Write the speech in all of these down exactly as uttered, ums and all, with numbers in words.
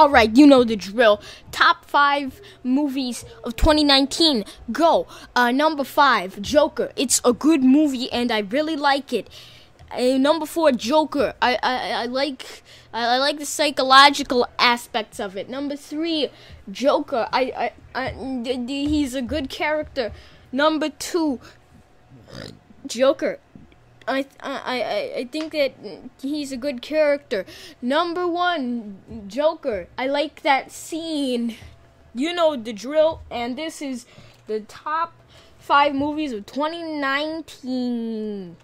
Alright, you know the drill. Top five movies of twenty nineteen. Go. Uh, number five, Joker. It's a good movie and I really like it. Uh, number four, Joker. I, I, I like I, I like the psychological aspects of it. Number three, Joker. I, I, I d- d- he's a good character. Number two, Joker. I, I, I, I think that he's a good character. Number one, Joker. I like that scene. You know the drill. And this is the top five movies of twenty nineteen.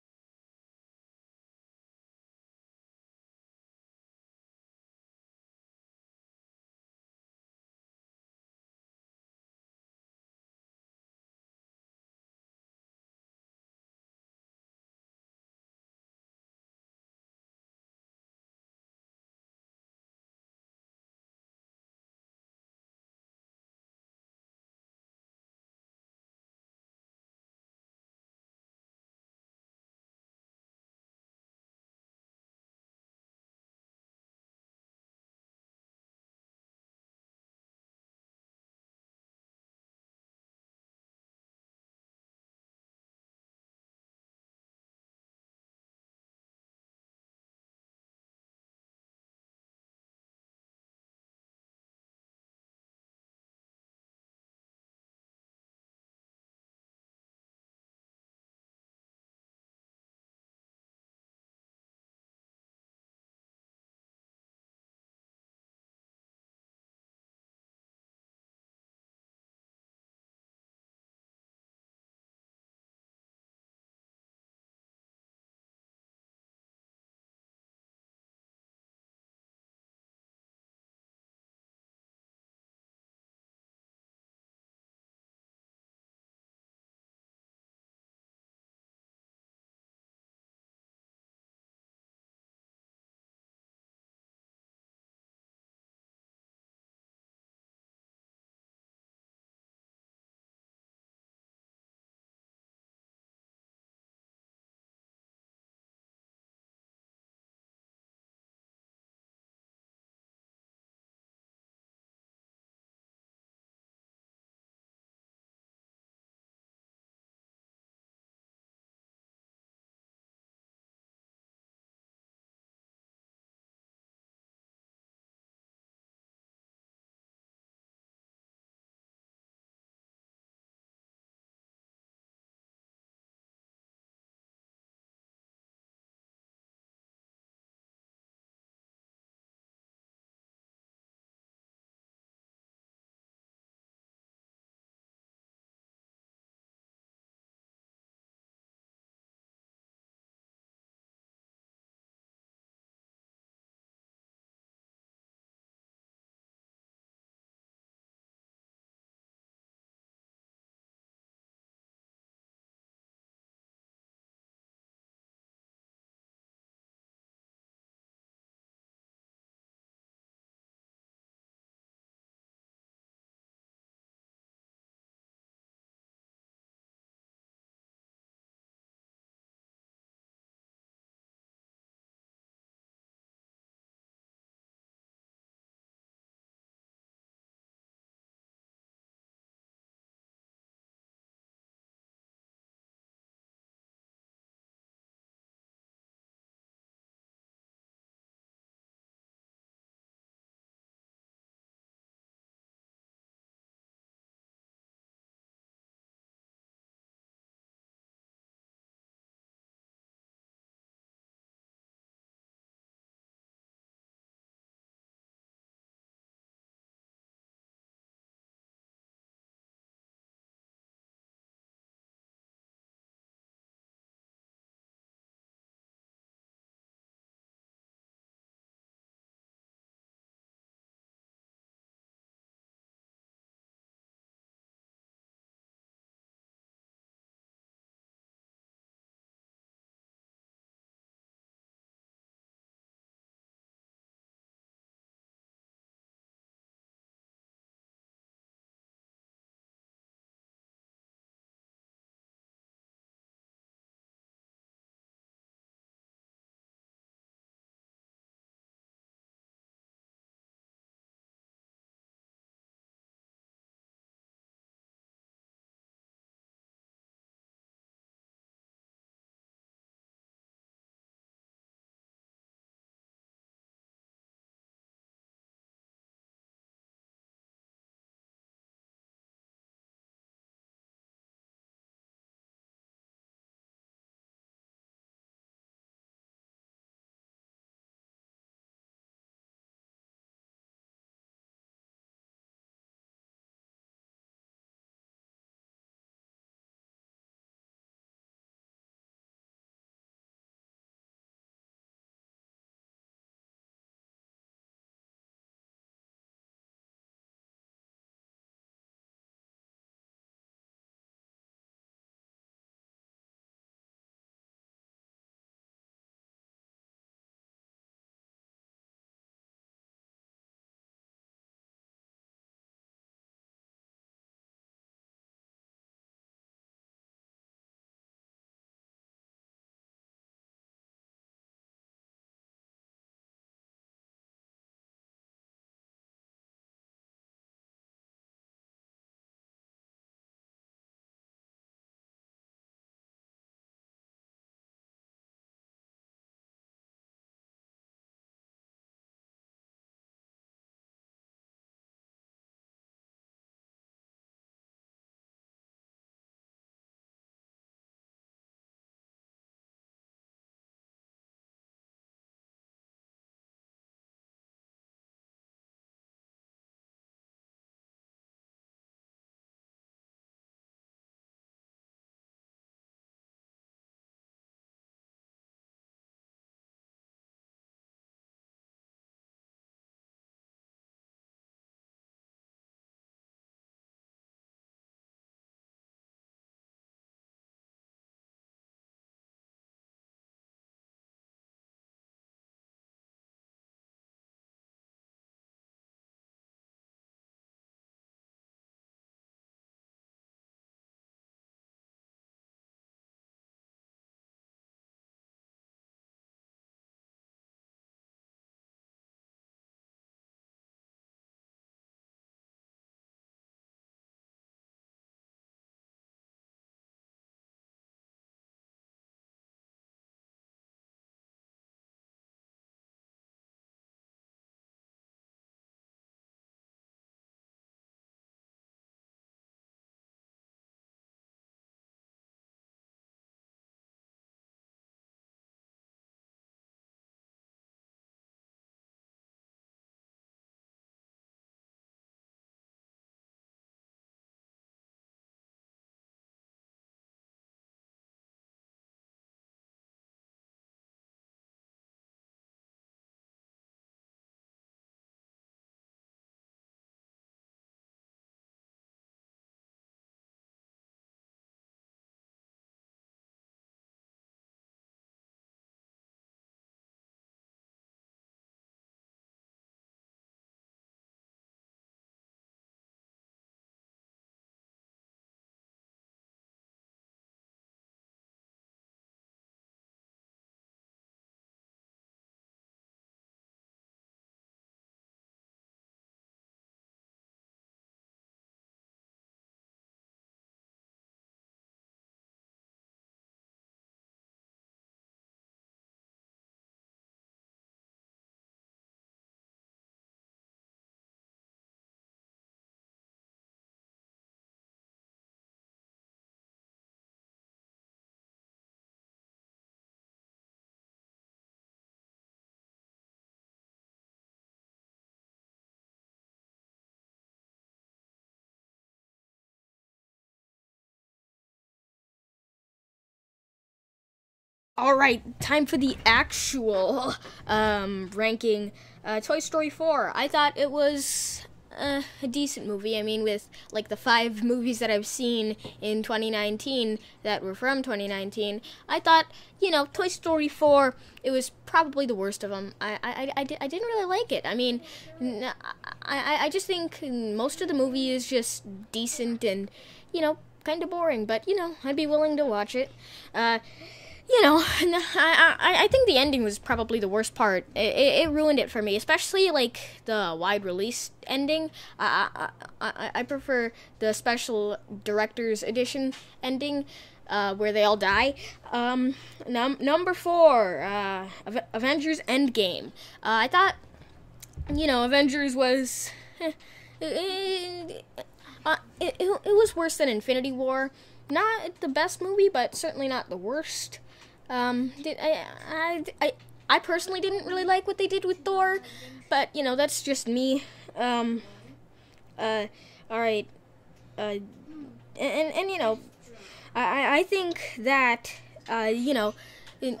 All right, time for the actual um, ranking. Uh, Toy Story four. I thought it was uh, a decent movie. I mean, with like the five movies that I've seen in twenty nineteen that were from twenty nineteen, I thought, you know, Toy Story four, it was probably the worst of them. I I, I, I, I didn't really like it. I mean, I, I, I just think most of the movie is just decent and, you know, kind of boring. But, you know, I'd be willing to watch it. Uh... You know, I, I I think the ending was probably the worst part. It, it, it ruined it for me, especially like the wide release ending. I I, I, I prefer the special director's edition ending, uh, where they all die. Um, num- number four, uh, Avengers Endgame. Uh, I thought, you know, Avengers was, eh, it, uh, it, it, it was worse than Infinity War. Not the best movie, but certainly not the worst. Um, did, I, I, I, I personally didn't really like what they did with Thor, but, you know, that's just me. Um, uh, alright, uh, and, and, you know, I, I think that, uh, you know, I,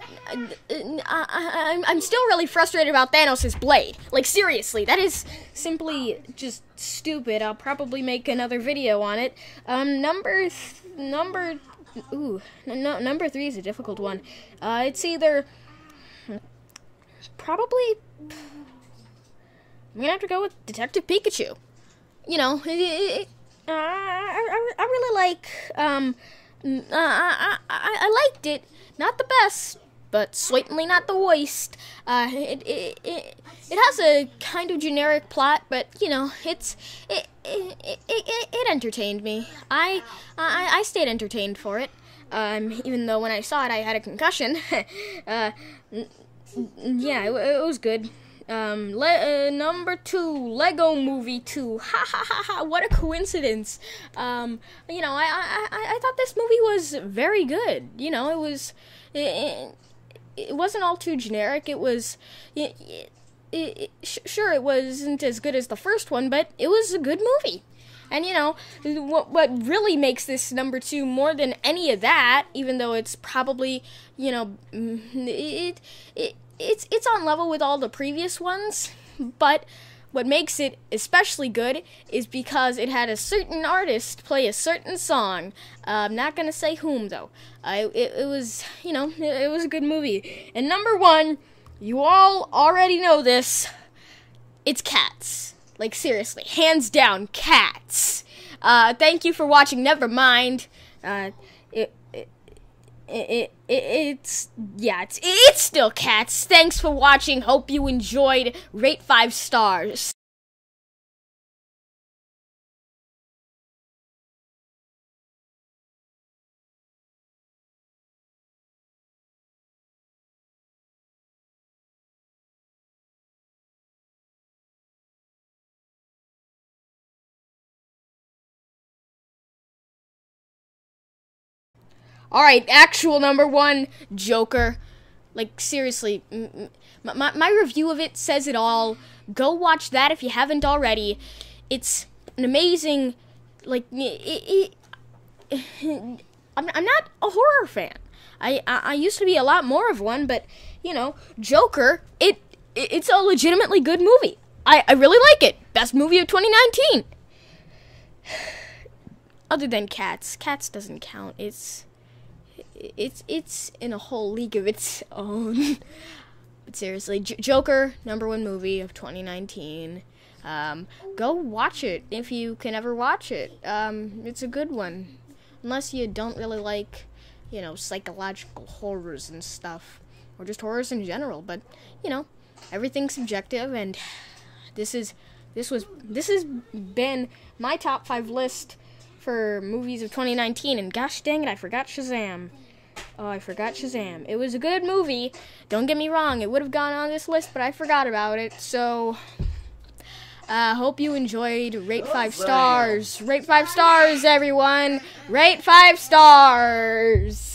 I, I'm still really frustrated about Thanos' blade. Like, seriously, that is simply just stupid. I'll probably make another video on it. Um, number, th- number... Ooh, no, number three is a difficult one. Uh, it's either probably I'm gonna have to go with Detective Pikachu. You know, it, it, it, uh, I, I, I really like. Um, uh, I, I, I liked it. Not the best, but certainly not the worst. Uh, it, it, it, it has a kind of generic plot, but you know, it's it. It, it, it, it entertained me. I, I I stayed entertained for it. Um, even though when I saw it, I had a concussion. uh, yeah, it, it was good. Um, le- uh, number two, Lego Movie two. Ha ha ha ha! What a coincidence. Um, you know, I I I, I thought this movie was very good. You know, it was. It, it wasn't all too generic. It was. It, it, It, it, sh- sure, it wasn't as good as the first one, but it was a good movie. And, you know, what what really makes this number two more than any of that, even though it's probably, you know, it, it it's it's on level with all the previous ones, but what makes it especially good is because it had a certain artist play a certain song. Uh, I'm not going to say whom, though. Uh, it, it was, you know, it, it was a good movie. And number one... You all already know this. It's Cats. Like, seriously. Hands down, Cats. Uh, thank you for watching. Never mind. Uh, it, it, it, it, it's, yeah, it's, it's still Cats. Thanks for watching. Hope you enjoyed. Rate five stars. Alright, actual number one, Joker. Like, seriously, m- m- my, my review of it says it all. Go watch that if you haven't already. It's an amazing, like, it, it, I'm, I'm not a horror fan. I, I, I used to be a lot more of one, but, you know, Joker, it, it it's a legitimately good movie. I, I really like it. Best movie of twenty nineteen. Other than Cats. Cats doesn't count. It's... It's it's in a whole league of its own. But seriously, J- Joker, number one movie of twenty nineteen. Um, go watch it if you can ever watch it. Um, it's a good one. Unless you don't really like, you know, psychological horrors and stuff. Or just horrors in general. But, you know, everything's subjective, and this is this was this has been my top five list for movies of twenty nineteen, and gosh dang it, I forgot Shazam. Oh, I forgot Shazam. It was a good movie. Don't get me wrong, it would have gone on this list, but I forgot about it. So, uh, hope you enjoyed. Rate five stars. Rate five stars, everyone. Rate five stars.